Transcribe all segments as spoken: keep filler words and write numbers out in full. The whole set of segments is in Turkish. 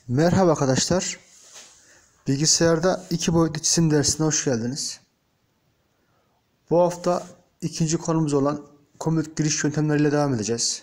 Merhaba arkadaşlar. Bilgisayarda iki boyutlu çizim dersine hoş geldiniz. Bu hafta ikinci konumuz olan komut giriş yöntemleriyle devam edeceğiz.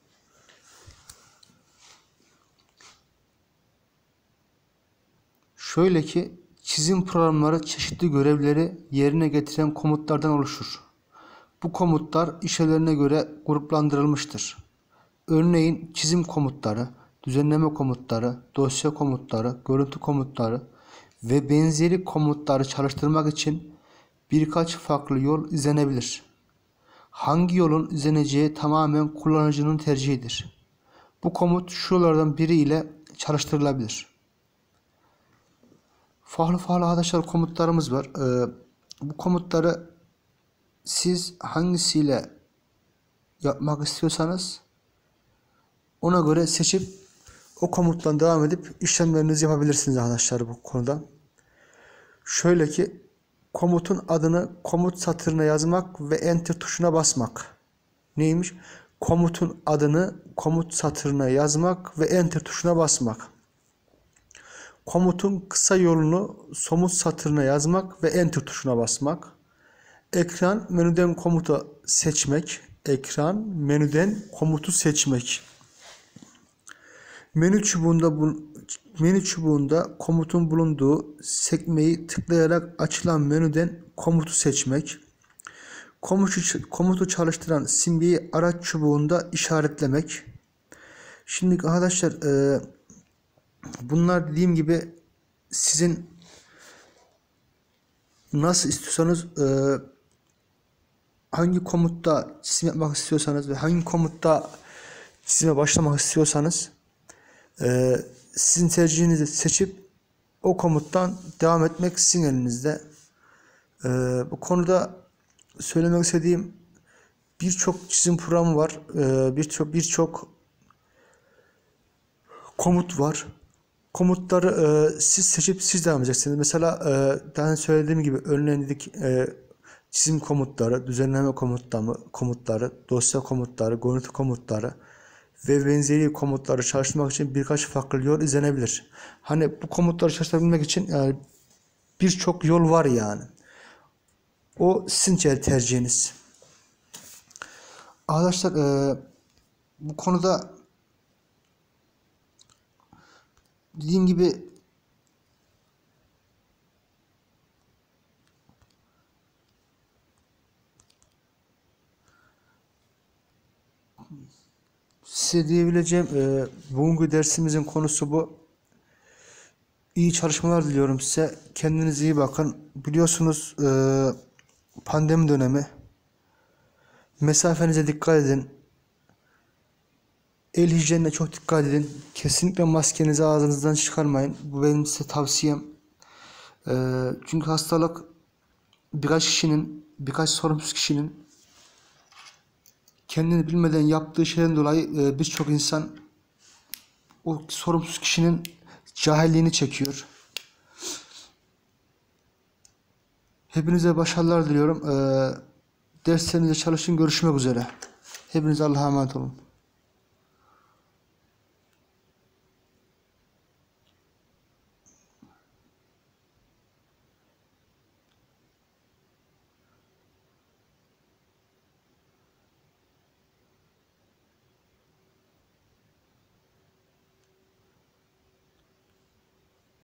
Şöyle ki çizim programları çeşitli görevleri yerine getiren komutlardan oluşur. Bu komutlar işlevlerine göre gruplandırılmıştır. Örneğin çizim komutları, düzenleme komutları, dosya komutları, görüntü komutları ve benzeri komutları çalıştırmak için birkaç farklı yol izlenebilir. Hangi yolun izleneceği tamamen kullanıcının tercihidir. Bu komut şuralardan biri ile çalıştırılabilir. Farklı farklı arkadaşlar komutlarımız var. Ee, bu komutları siz hangisiyle yapmak istiyorsanız ona göre seçip o komuttan devam edip işlemlerinizi yapabilirsiniz arkadaşlar bu konuda. Şöyle ki komutun adını komut satırına yazmak ve enter tuşuna basmak. Neymiş? Komutun adını komut satırına yazmak ve enter tuşuna basmak. Komutun kısa yolunu somut satırına yazmak ve enter tuşuna basmak. Ekran menüden komutu seçmek. Ekran menüden komutu seçmek. Menü çubuğunda bu menü çubuğunda komutun bulunduğu sekmeyi tıklayarak açılan menüden komutu seçmek. Komutu, komutu çalıştıran simgeyi araç çubuğunda işaretlemek. Şimdi arkadaşlar e, bunlar dediğim gibi sizin nasıl istiyorsanız e, hangi komutta çizim yapmak istiyorsanız ve hangi komutta çizime başlamak istiyorsanız e, sizin tercihinizi seçip o komuttan devam etmek sizin elinizde. E, bu konuda söylemek istediğim birçok çizim programı var. E, birçok birçok komut var. Komutları e, siz seçip siz devam edeceksiniz. Mesela e, daha söylediğim gibi örneğin dedik e, çizim komutları, düzenleme komutları, komutları, dosya komutları, görüntü komutları ve benzeri komutları çalıştırmak için birkaç farklı yol izlenebilir. Hani bu komutları çalıştırabilmek için yani birçok yol var yani. O sizin tercihiniz. Arkadaşlar e, bu konuda dediğim gibi size diyebileceğim e, bugünkü dersimizin konusu bu. İyi çalışmalar diliyorum size. Kendinize iyi bakın. Biliyorsunuz e, pandemi dönemi. Mesafenize dikkat edin. El hijyenine çok dikkat edin. Kesinlikle maskenizi ağzınızdan çıkarmayın. Bu benim size tavsiyem. E, çünkü hastalık birkaç kişinin, birkaç sorumsuz kişinin kendini bilmeden yaptığı şeyden dolayı e, birçok insan o sorumsuz kişinin cahilliğini çekiyor. Hepinize başarılar diliyorum. E, derslerinize çalışın. Görüşmek üzere. Hepinize Allah'a emanet olun.